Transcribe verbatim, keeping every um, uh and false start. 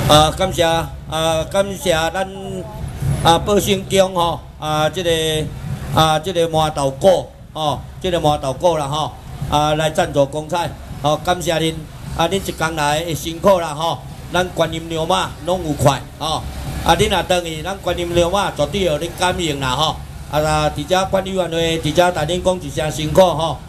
啊，感谢啊，感谢咱啊宝兴宫吼啊，这个啊这个麻豆果吼，这个麻豆果啦吼啊来赞助公菜，吼感谢恁啊，恁一工来会辛苦啦吼，咱观音娘妈拢有快吼，啊恁若等于咱观音娘妈绝对互恁感应啦吼，啊啦，伫遮管理员会伫遮大恁讲一声辛苦吼，